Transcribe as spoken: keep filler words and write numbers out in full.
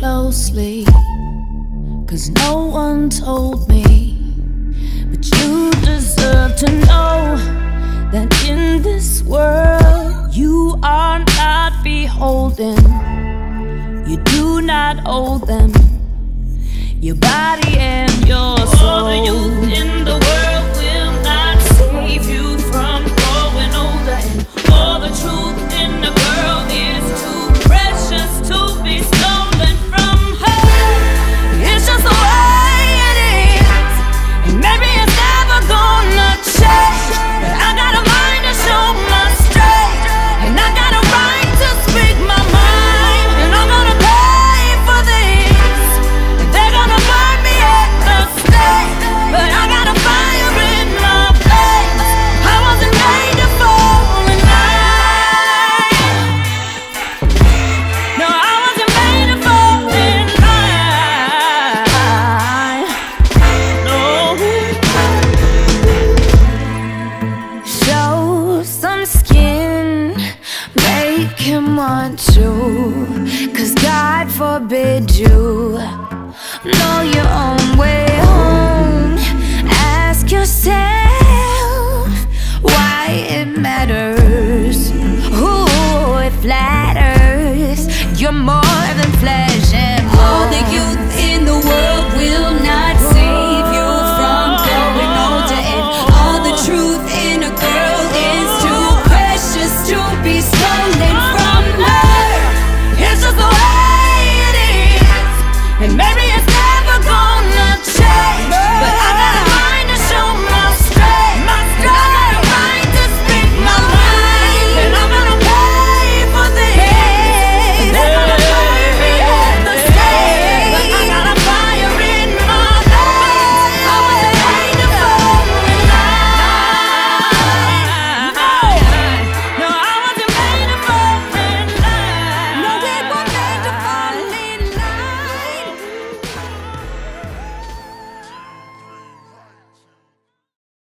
closely, 'cause no one told me. But you deserve to know that in this world you are not beholden. You do not owe them your body and your soul. All the youth in the world will not save you from growing older, and all the truth in the world is too precious to be stolen from her. It's just the way it is, and maybe it's never gonna change. But I got a mind to show my strength, and I got a right to speak my mind, and I'm gonna pay for this. They're gonna burn me at the stake, but I got a fire in my face. I wasn't made to fall in line. No, I wasn't made to fall in line. No. Show some skin, make him want you, 'cause God forbid you know your own way.